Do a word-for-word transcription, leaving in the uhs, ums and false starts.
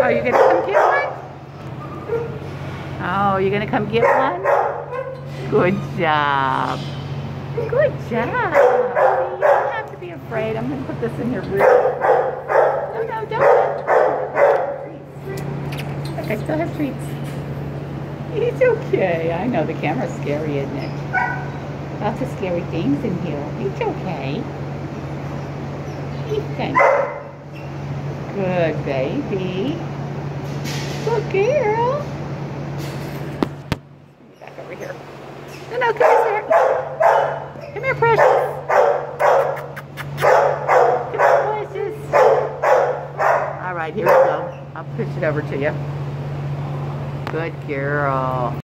Oh, you're gonna come get one? Oh, you're gonna come get one? Good job. Good job. See, you don't have to be afraid. I'm gonna put this in your room. No, no, don't. Look, I still have treats. It's okay. I know the camera's scary, isn't it? Lots of scary things in here. It's okay. Ethan. Good baby. Good girl. Back over here. No, no, come here. Come here, precious. Come here, precious. All right, here we go. I'll push it over to you. Good girl.